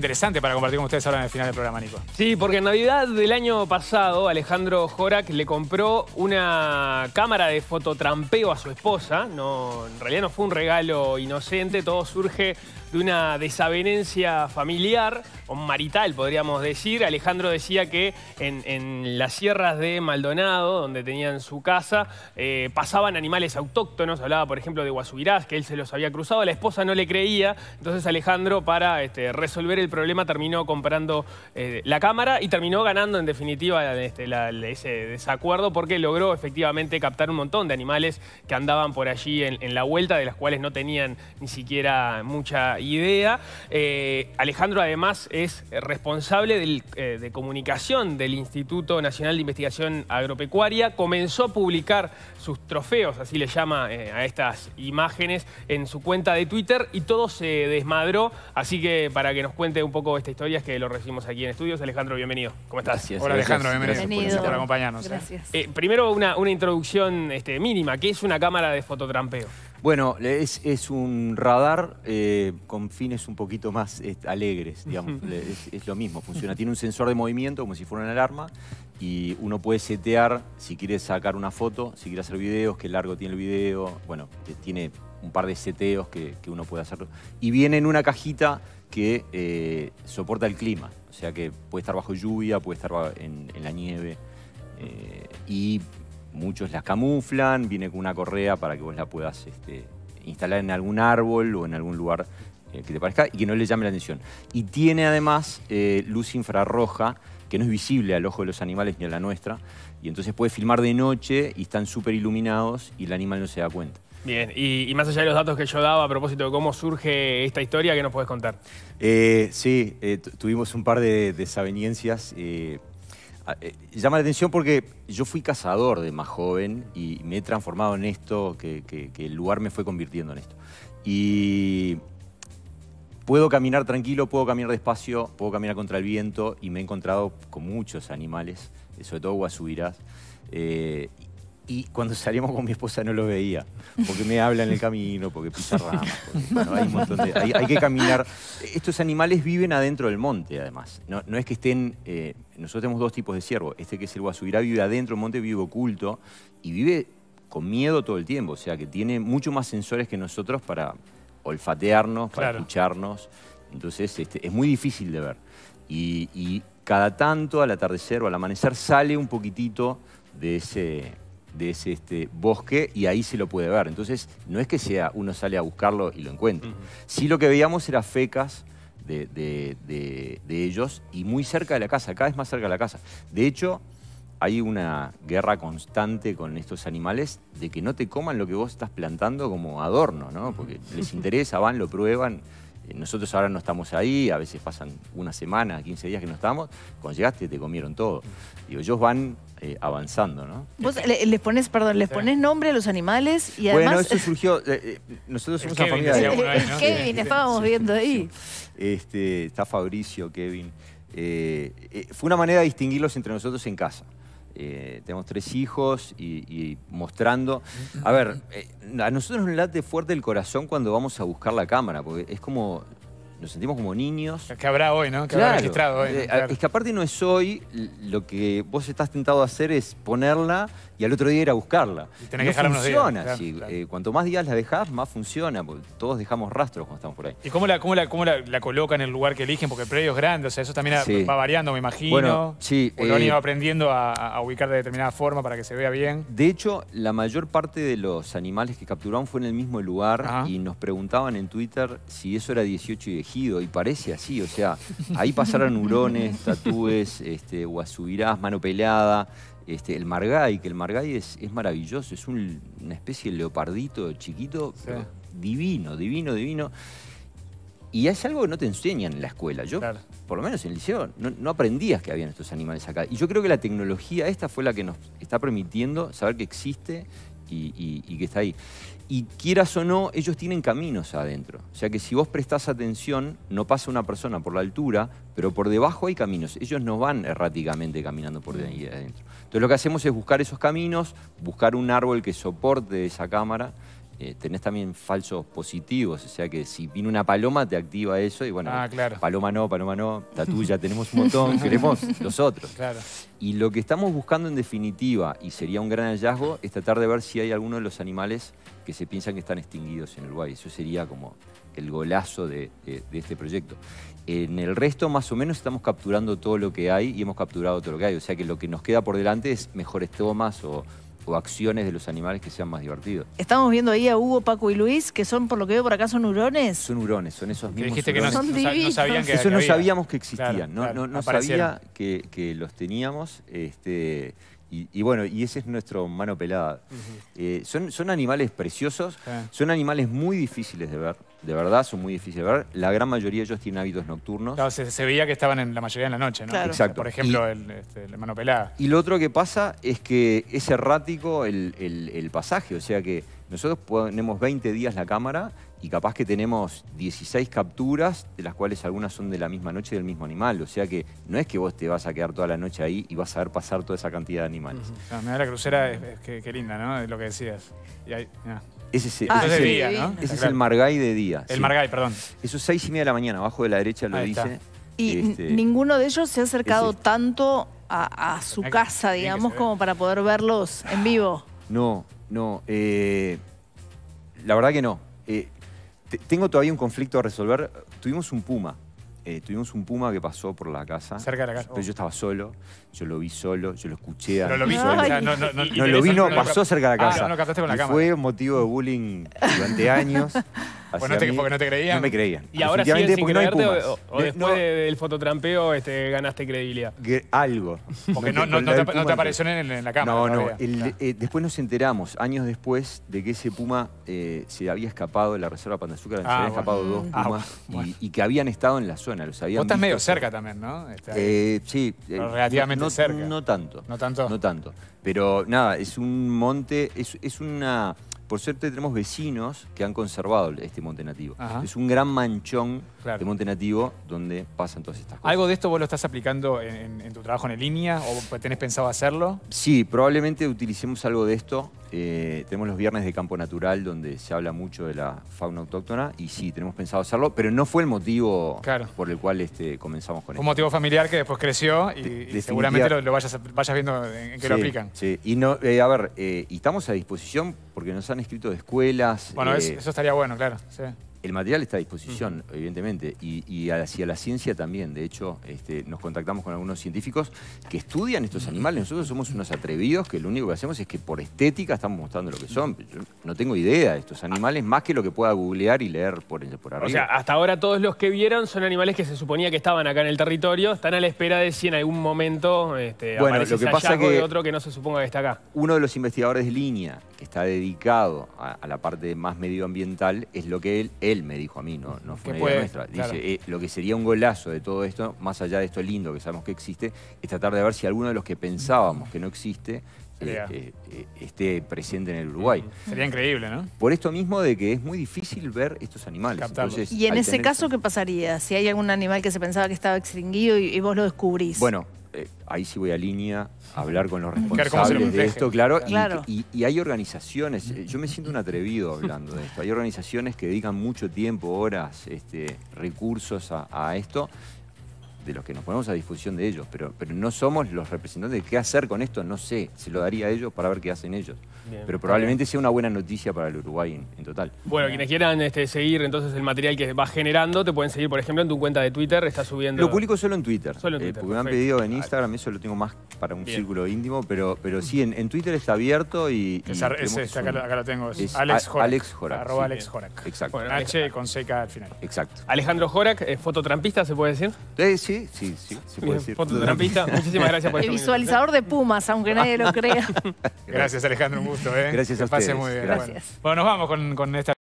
interesante para compartir con ustedes ahora en el final del programa, Nico. Sí, porque en Navidad del año pasado, Alejandro Jorak le compró una cámara de fototrampeo a su esposa. No, en realidad no fue un regalo inocente, todo surge de una desavenencia familiar o marital, podríamos decir. Alejandro decía que en las sierras de Maldonado, donde tenían su casa, pasaban animales autóctonos. Hablaba, por ejemplo, de guasubirás, que él se los había cruzado. La esposa no le creía. Entonces Alejandro, para resolver el problema, terminó comprando la cámara y terminó ganando, en definitiva, ese desacuerdo, porque logró efectivamente captar un montón de animales que andaban por allí en la vuelta, de las cuales no tenían ni siquiera mucha idea. Alejandro, además, es responsable de comunicación del Instituto Nacional de Investigación Agropecuaria. Comenzó a publicar sus trofeos, así le llama a estas imágenes, en su cuenta de Twitter, y todo se desmadró. Así que para que nos cuente un poco esta historia es que lo recibimos aquí en estudios. Alejandro, bienvenido. ¿Cómo estás? Gracias. Hola, Alejandro, bienvenido. Por acompañarnos. Gracias. Primero una introducción mínima. ¿Qué es una cámara de fototrampeo? Bueno, es un radar con fines un poquito más alegres, digamos. Es lo mismo, funciona. Tiene un sensor de movimiento como si fuera una alarma y uno puede setear si quiere sacar una foto, si quiere hacer videos, qué largo tiene el video. Bueno, tiene un par de seteos que uno puede hacerlo. Y viene en una cajita que soporta el clima. O sea que puede estar bajo lluvia, puede estar en la nieve. Y muchos las camuflan, viene con una correa para que vos la puedas instalar en algún árbol o en algún lugar que te parezca y que no le llame la atención. Y tiene además luz infrarroja que no es visible al ojo de los animales ni a la nuestra. Y entonces puede filmar de noche y están súper iluminados y el animal no se da cuenta. Bien, y más allá de los datos que yo daba a propósito de cómo surge esta historia, ¿qué nos podés contar? Sí, tuvimos un par de desavenencias. Llama la atención porque yo fui cazador de más joven y me he transformado en esto, que el lugar me fue convirtiendo en esto. Y puedo caminar tranquilo, puedo caminar despacio, puedo caminar contra el viento y me he encontrado con muchos animales, sobre todo guasubirás. Y cuando salíamos con mi esposa no lo veía, porque me habla en el camino, porque pisa ramas, porque, bueno, hay un montón de... Hay que caminar. Estos animales viven adentro del monte, además. No es que estén... nosotros tenemos dos tipos de ciervo. Este que es el guasubirá vive adentro del monte, vive oculto y vive con miedo todo el tiempo. O sea, que tiene mucho más sensores que nosotros para olfatearnos, para escucharnos. Entonces, es muy difícil de ver. Y cada tanto, al atardecer o al amanecer, sale un poquitito de ese bosque y ahí se lo puede ver. Entonces, no es que uno sale a buscarlo y lo encuentre. Sí, lo que veíamos era fecas de ellos y muy cerca de la casa, cada vez más cerca de la casa. De hecho, hay una guerra constante con estos animales de que no te coman lo que vos estás plantando como adorno, ¿no? Porque les interesa, van, lo prueban. Nosotros ahora no estamos ahí, a veces pasan una semana, 15 días que no estamos. Cuando llegaste te comieron todo. Digo, ellos van avanzando, ¿no? Vos les pones nombre a los animales y además... Bueno, eso surgió... nosotros somos una familia de... Kevin, estábamos viendo ahí. Está Fabricio, Kevin. Fue una manera de distinguirlos entre nosotros en casa. Tenemos 3 hijos y mostrando... A ver, a nosotros nos late fuerte el corazón cuando vamos a buscar la cámara, porque es como... Nos sentimos como niños. Que habrá hoy, ¿no? Que habrá registrado hoy, ¿no? Claro. Es que aparte no es hoy, lo que vos estás tentado a hacer es ponerla y al otro día ir a buscarla. Y tenés que dejarla unos días. Funciona así. Claro. Cuanto más días la dejás, más funciona, porque todos dejamos rastros cuando estamos por ahí. ¿Y cómo la colocan en el lugar que eligen? Porque el predio es grande, o sea, eso también va variando, me imagino. Bueno, sí. Porque lo han ido aprendiendo a ubicar de determinada forma para que se vea bien. De hecho, la mayor parte de los animales que capturaron fue en el mismo lugar y nos preguntaban en Twitter si eso era 18 y ejido, y parece así, o sea, ahí pasaron hurones, tatúes, guasubirás, mano pelada, el margay, que el margay es maravilloso, es una especie de leopardito chiquito, pero divino, divino, divino. Y es algo que no te enseñan en la escuela. Yo, por lo menos en el liceo, no aprendías que habían estos animales acá. Y yo creo que la tecnología esta fue la que nos está permitiendo saber que existe y que está ahí. Y quieras o no, ellos tienen caminos adentro. O sea que si vos prestás atención, no pasa una persona por la altura, pero por debajo hay caminos. Ellos no van erráticamente caminando por ahí adentro. Entonces lo que hacemos es buscar esos caminos, buscar un árbol que soporte esa cámara tenés también falsos positivos, o sea que si viene una paloma te activa eso y bueno, claro. paloma no, la tuya tenemos un montón, queremos los otros. Claro. Y lo que estamos buscando en definitiva, y sería un gran hallazgo, es tratar de ver si hay alguno de los animales que se piensan que están extinguidos en Uruguay. Eso sería como el golazo de este proyecto. En el resto, más o menos, estamos capturando todo lo que hay y hemos capturado todo lo que hay. O sea que lo que nos queda por delante es mejores tomas o acciones de los animales que sean más divertidos. Estamos viendo ahí a Hugo, Paco y Luis, que son, por lo que veo por acá, son hurones. Son hurones, son esos mismos dijiste hurones. que no sabían que Eso no había. sabíamos que existían, Claro, no sabía que los teníamos. Y bueno, y ese es nuestro mano pelada. Son animales preciosos, son animales muy difíciles de ver, de verdad son muy difíciles de ver. La gran mayoría de ellos tienen hábitos nocturnos. Claro, se veía que estaban en la mayoría en la noche, ¿no? Claro. Exacto. Por ejemplo, el mano pelada. Y lo otro que pasa es que es errático el pasaje, o sea que nosotros ponemos 20 días la cámara y capaz que tenemos 16 capturas, de las cuales algunas son de la misma noche del mismo animal. O sea que no es que vos te vas a quedar toda la noche ahí y vas a ver pasar toda esa cantidad de animales. Mirá la crucera, qué linda, ¿no? Es lo que decías. Y ahí, Ese es de día, ¿no? Ese es el Margay de día. El Margay, perdón. Eso es 6:30 de la mañana, abajo de la derecha lo Ahí dice. está. Y ninguno de ellos se ha acercado tanto a su casa, digamos, como para poder verlos en vivo. No. La verdad que no. Tengo todavía un conflicto a resolver. Tuvimos un puma que pasó por la casa. Cerca de la casa. Pero yo estaba solo, yo lo vi solo, yo lo escuché. Pero lo vi solo. solo. No lo vi, no, pasó cerca de la casa. No lo captaste con la y cámara. fue motivo de bullying durante años. Porque no te creían. No me creían. ¿Y ahora siguen sin porque no hay creerte pumas. o después del fototrampeo ganaste credibilidad? Algo. Porque no te apareció en la cámara. No. Después nos enteramos, años después, de que ese puma se había escapado de la reserva Pan de Azúcar, se habían escapado 2 pumas y que habían estado en la zona. Los habían Vos estás visto. medio cerca también, ¿no? Sí. Relativamente cerca. No tanto. ¿No tanto? No tanto. Pero nada, es un monte, es una... Por suerte tenemos vecinos que han conservado este monte nativo. Ajá. Es un gran manchón Claro. de monte nativo donde pasan todas estas cosas. ¿Algo de esto vos lo estás aplicando en tu trabajo en línea o tenés pensado hacerlo? Sí, probablemente utilicemos algo de esto. Tenemos los viernes de campo natural donde se habla mucho de la fauna autóctona y sí, tenemos pensado hacerlo, pero no fue el motivo por el cual comenzamos con esto. Un motivo familiar que después creció y seguramente lo vayas viendo en qué lo aplican. Sí, y no, y estamos a disposición porque nos han escrito de escuelas. Bueno, eso estaría bueno, claro. Sí. El material está a disposición, evidentemente, y hacia la ciencia también. De hecho, nos contactamos con algunos científicos que estudian estos animales. Nosotros somos unos atrevidos que lo único que hacemos es que por estética estamos mostrando lo que son. Yo no tengo idea de estos animales más que lo que pueda googlear y leer por arriba. O sea, hasta ahora todos los que vieron son animales que se suponía que estaban acá en el territorio, están a la espera de si en algún momento aparece lo que ese pasa hallazgo que de otro que no se suponga que está acá. Uno de los investigadores de línea que está dedicado a la parte más medioambiental es lo que él me dijo a mí, no fue una idea nuestra. Claro. Dice, lo que sería un golazo de todo esto, más allá de esto lindo que sabemos que existe, es tratar de ver si alguno de los que pensábamos que no existe esté presente en el Uruguay. Sería increíble, ¿no? Por esto mismo de que es muy difícil ver estos animales. Entonces, y en ese caso, ¿qué pasaría? Si hay algún animal que se pensaba que estaba extinguido y vos lo descubrís. Bueno, ahí sí voy a línea a hablar con los responsables de esto, claro. Y hay organizaciones, yo me siento un atrevido hablando de esto, hay organizaciones que dedican mucho tiempo, horas, recursos a esto, de los que nos ponemos a disposición de ellos, pero no somos los representantes de qué hacer con esto, no sé, se lo daría a ellos para ver qué hacen ellos. Bien, pero probablemente sea una buena noticia para el Uruguay en total. Bueno, quienes quieran seguir entonces el material que vas generando, te pueden seguir, por ejemplo, en tu cuenta de Twitter, estás subiendo... Lo publico solo en Twitter. Solo en Twitter, porque me han pedido en Instagram, eso lo tengo más para un círculo íntimo, pero sí, en Twitter está abierto y acá lo tengo, es Alex Horak. Alex Horak. Arroba Alex Horak. Exacto. Con H con CK al final. Exacto. Alejandro Horak, fototrampista, ¿se puede decir? Sí, se puede decir. Fototrampista, muchísimas gracias por El visualizador de pumas, aunque nadie lo crea. Gracias, Alejandro, un gusto. Gracias a ustedes. Muy bien. Gracias. Bueno, nos vamos con esta